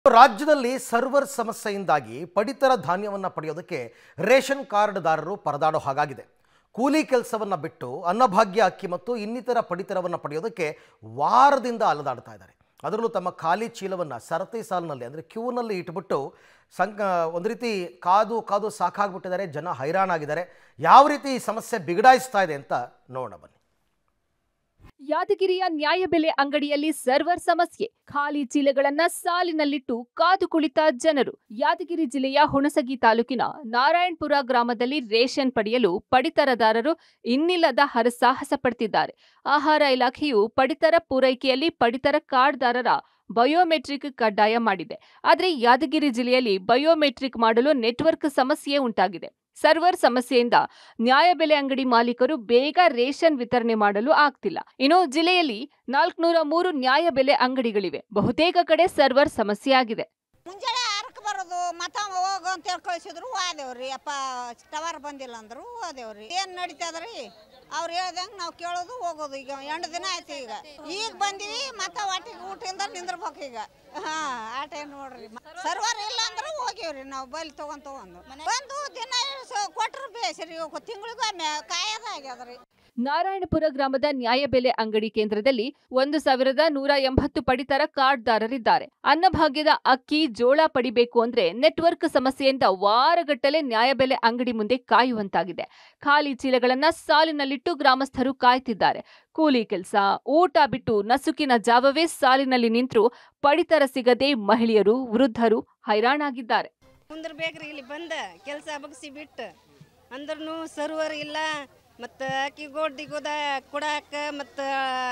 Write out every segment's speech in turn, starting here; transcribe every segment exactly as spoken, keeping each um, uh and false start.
ರಾಜ್ಯದಲ್ಲಿ ಸರ್ವರ್ ಸಮಸ್ಯೆಯಿಂದಾಗಿ ಪಡಿತರ ಧಾನ್ಯವನ್ನು ಪಡೆಯೋದಕ್ಕೆ ರೇಷನ್ ಕಾರ್ಡ್ದಾರರು ಪರದಾಡೋ ಹಾಗಾಗಿದೆ. ಕೂಲಿ ಕೆಲಸವನ್ನು ಬಿಟ್ಟು ಅನ್ನಭಾಗ್ಯ ಅಕ್ಕಿ ಮತ್ತು ಇನ್ನಿತರ ಪಡಿತರವನ್ನು ಪಡೆಯೋದಕ್ಕೆ ವಾರದಿಂದ ಅಲದಾಡ್ತಾ ಇದ್ದಾರೆ. ಅದರಲ್ಲೂ ತಮ್ಮ ಖಾಲಿ ಚೀಲವನ್ನು ಸರತಿ ಸಾಲಿನಲ್ಲಿ ಅಂದರೆ ಕ್ಯೂನಲ್ಲಿ ಇಟ್ಬಿಟ್ಟು ಸಂಕ ಒಂದು ರೀತಿ ಕಾದು ಕಾದು ಸಾಕಾಗ್ಬಿಟ್ಟಿದ್ದಾರೆ. ಜನ ಹೈರಾಣಾಗಿದ್ದಾರೆ. ಯಾವ ರೀತಿ ಈ ಸಮಸ್ಯೆ ಬಿಗಡಾಯಿಸ್ತಾ ಇದೆ ಅಂತ ನೋಡೋಣ ಬನ್ನಿ. ಯಾದಗಿರಿಯ ನ್ಯಾಯಬೆಲೆ ಅಂಗಡಿಯಲ್ಲಿ ಸರ್ವರ್ ಸಮಸ್ಯೆ. ಖಾಲಿ ಚೀಲಗಳನ್ನ ಸಾಲಿನಲ್ಲಿಟ್ಟು ಕಾದು ಕುಳಿತ ಜನರು. ಯಾದಗಿರಿ ಜಿಲ್ಲೆಯ ಹುಣಸಗಿ ತಾಲೂಕಿನ ನಾರಾಯಣಪುರ ಗ್ರಾಮದಲ್ಲಿ ರೇಷನ್ ಪಡೆಯಲು ಪಡಿತರದಾರರು ಇನ್ನಿಲ್ಲದ ಹರಸಾಹಸ ಪಡ್ತಿದ್ದಾರೆ. ಆಹಾರ ಇಲಾಖೆಯು ಪಡಿತರ ಪೂರೈಕೆಯಲ್ಲಿ ಪಡಿತರ ಕಾರ್ಡ್ದಾರರ ಬಯೋಮೆಟ್ರಿಕ್ ಕಡ್ಡಾಯ ಮಾಡಿದೆ. ಆದರೆ ಯಾದಗಿರಿ ಜಿಲ್ಲೆಯಲ್ಲಿ ಬಯೋಮೆಟ್ರಿಕ್ ಮಾಡಲು ನೆಟ್ವರ್ಕ್ ಸಮಸ್ಯೆ ಉಂಟಾಗಿದೆ. ಸರ್ವರ್ ಸಮಸ್ಯೆಯಿಂದ ನ್ಯಾಯಬೆಲೆ ಅಂಗಡಿ ಮಾಲೀಕರು ಬೇಗ ರೇಷನ್ ವಿತರಣೆ ಮಾಡಲು ಆಗ್ತಿಲ್ಲ. ಇನ್ನು ಜಿಲ್ಲೆಯಲ್ಲಿ ನಾಲ್ಕುನೂರ ಮೂರು ನ್ಯಾಯಬೆಲೆ ಅಂಗಡಿಗಳಿವೆ. ಬಹುತೇಕ ಕಡೆ ಸರ್ವರ್ ಸಮಸ್ಯೆ ಆಗಿದೆ. ಮುಂಜಾನೆ ಆರಕ್ಕೆ ಬರೋದು ಮತ ಹೋಗು ಅಂತ ಹೇಳಿ ಕಳಿಸಿದ್ರು ಹೋದೇವ್ರಿ. ಅಪ್ಪ ಟವರ್ ಬಂದಿಲ್ಲ ಅಂದ್ರು ಹೋದೇವ್ರಿ. ಏನ್ ನಡೀತದ್ರಿ ಅವ್ರು ಹೇಳ್ದಂಗೆ ನಾವು ಕೇಳೋದು ಹೋಗೋದು. ಈಗ ಎಂಟು ದಿನ ಆಯ್ತು. ಈಗ ಈಗ ಬಂದಿವಿ ಮತ ವಾಟಿಗೆ ಊಟದಿಂದ ನಿಂದಿರ್ಬೇಕು. ಈಗ ಹಾ ಆಟ ನೋಡ್ರಿ. ಸರ್ವರ್ ಇಲ್ಲ ಅಂದ್ರೆ ಹೋಗಿವ್ರಿ ನಾವು ಬೈಲ್ ತಗೊಂಡ್ ತಗೊಂಡು ಬಂದು ದಿನ ಕೊಟ್ರು ಬೇಸ್ರಿ ತಿಂಗಳಿಗೊಮ್ಮೆ ಕಾಯದ ಆಗ್ಯದ್ರಿ. ನಾರಾಯಣಪುರ ಗ್ರಾಮದ ನ್ಯಾಯಬೆಲೆ ಅಂಗಡಿ ಕೇಂದ್ರದಲ್ಲಿ ಒಂದು ಸಾವಿರದ ನೂರ ಎಂಬತ್ತು ಪಡಿತರ ಕಾರ್ಡ್ದಾರರಿದ್ದಾರೆ. ಅನ್ನಭಾಗ್ಯದ ಅಕ್ಕಿ ಜೋಳ ಪಡಿಬೇಕು ಅಂದ್ರೆ ನೆಟ್ವರ್ಕ್ ಸಮಸ್ಯೆಯಿಂದ ವಾರಗಟ್ಟಲೆ ನ್ಯಾಯಬೆಲೆ ಅಂಗಡಿ ಮುಂದೆ ಕಾಯುವಂತಾಗಿದೆ. ಖಾಲಿ ಚೀಲಗಳನ್ನ ಸಾಲಿನಲ್ಲಿಟ್ಟು ಗ್ರಾಮಸ್ಥರು ಕಾಯ್ತಿದ್ದಾರೆ. ಕೂಲಿ ಕೆಲಸ ಊಟ ಬಿಟ್ಟು ನಸುಕಿನ ಜಾವವೇ ಸಾಲಿನಲ್ಲಿ ನಿಂತರೂ ಪಡಿತರ ಸಿಗದೆ ಮಹಿಳೆಯರು ವೃದ್ಧರು ಹೈರಾಣಾಗಿದ್ದಾರೆ. ಕುಂದ್ರಬೇಕ್ರಿ ಇಲ್ಲಿ ಬಂದ ಕೆಲಸ ಬಗ್ಸಿ ಬಿಟ್ಟು ಅಂದ್ರೂ ಸರ್ವರ್ ಇಲ್ಲ. ಮತ್ತು ಅಕ್ಕಿ ಗೋಡಿ ಗೋದ ಕೊಡಾಕ ಮತ್ತು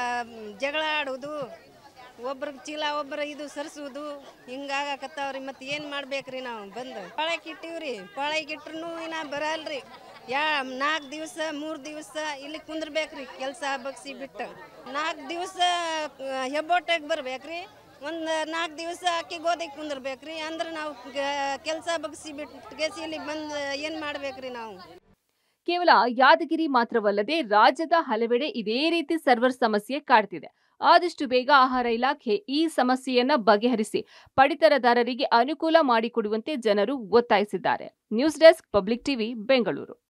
ಜಗಳ ಆಡೋದು, ಒಬ್ರಿಗೆ ಚೀಲ ಒಬ್ಬರ ಇದು ಸರಿಸೋದು ಹಿಂಗಾಗಕತ್ತಾವ್ರಿ. ಮತ್ತು ಏನು ಮಾಡ್ಬೇಕ್ರಿ ನಾವು ಬಂದು ಪಾಳಕ್ಕೆ ಇಟ್ಟಿವ್ರಿ. ಪಾಳಕ್ಕೆ ಇಟ್ರು ಇನ್ನ ಬರಲ್ರಿ. ಯಾ ನಾಲ್ಕು ದಿವಸ ಮೂರು ದಿವಸ ಇಲ್ಲಿ ಕುಂದ್ರಬೇಕ್ರಿ ಕೆಲಸ ಬಗ್ಸಿ ಬಿಟ್ಟು. ನಾಲ್ಕು ದಿವಸ ಹೆಬ್ಬೊಟ್ಟಾಗ ಬರ್ಬೇಕ್ರಿ. ಒಂದು ನಾಲ್ಕು ದಿವಸ ಅಕ್ಕಿ ಗೋದಿಗೆ ಕುಂದ್ರಬೇಕ್ರಿ. ಅಂದ್ರೆ ನಾವು ಕೆಲಸ ಬಗ್ಸಿ ಬಿಟ್ಟು ಇಲ್ಲಿ ಬಂದು ಏನು ಮಾಡ್ಬೇಕ್ರಿ ನಾವು. ಕೇವಲ ಯಾದಗಿರಿ ಮಾತ್ರವಲ್ಲದೆ ರಾಜ್ಯದ ಹಲವೆಡೆ ಇದೇ ರೀತಿ ಸರ್ವರ್ ಸಮಸ್ಯೆ ಕಾಡ್ತಿದೆ. ಆದಷ್ಟು ಬೇಗ ಆಹಾರ ಇಲಾಖೆ ಈ ಸಮಸ್ಯೆಯನ್ನ ಬಗೆಹರಿಸಿ ಪಡಿತರದಾರರಿಗೆ ಅನುಕೂಲ ಮಾಡಿಕೊಡುವಂತೆ ಜನರು ಒತ್ತಾಯಿಸಿದ್ದಾರೆ. News desk, public TV, Bengaluru.